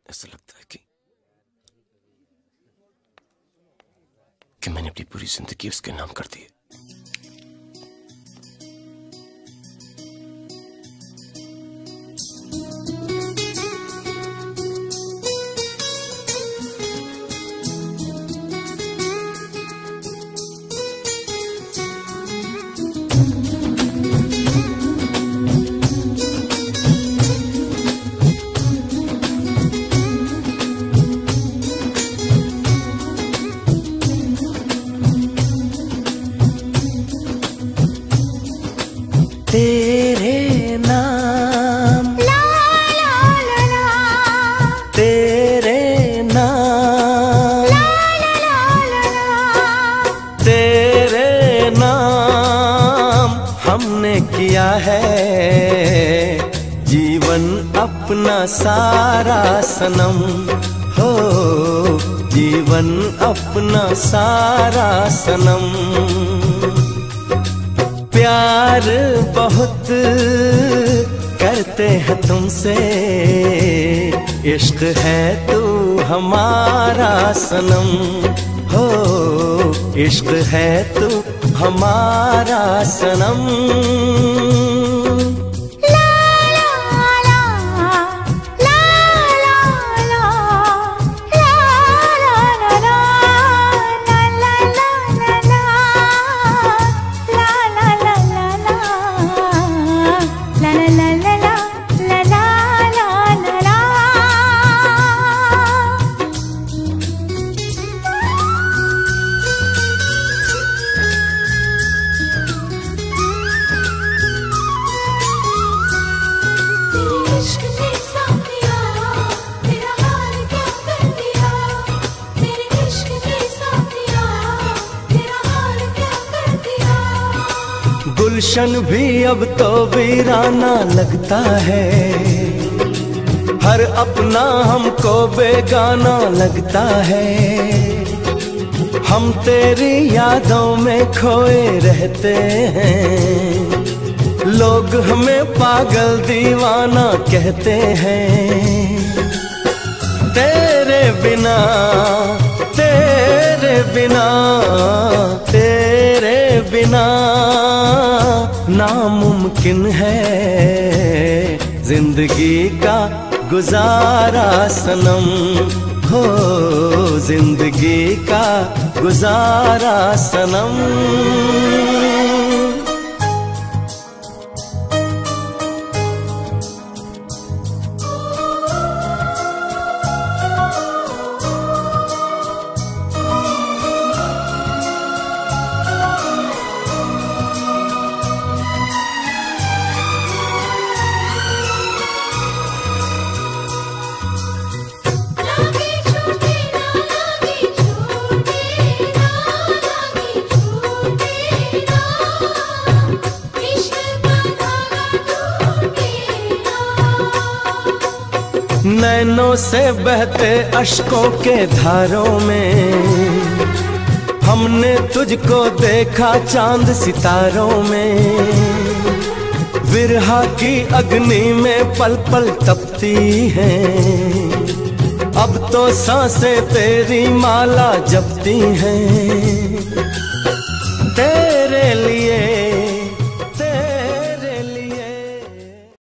ऐसा लगता है कि मैंने अपनी पूरी जिंदगी उसके नाम कर दी है। तेरे नाम ला ला ला ला, तेरे नाम ला ला ला ला, तेरे नाम हमने किया है जीवन अपना सारा सनम हो, जीवन अपना सारा सनम। प्यार बहुत करते हैं तुमसे, इश्क है तू हमारा सनम हो, इश्क है तू हमारा सनम। गुलशन भी अब तो वीराना लगता है, हर अपना हमको बेगाना लगता है। हम तेरी यादों में खोए रहते हैं, लोग हमें पागल दीवाना कहते हैं। तेरे बिना तेरे बिना तेरे बिना नामुमकिन है जिंदगी का गुजारा सनम हो, जिंदगी का गुजारा सनम। नैनों से बहते अश्कों के धारों में हमने तुझको देखा चांद सितारों में। विरहा की अग्नि में पल पल तपती हैं, अब तो सांसें तेरी माला जपती हैं।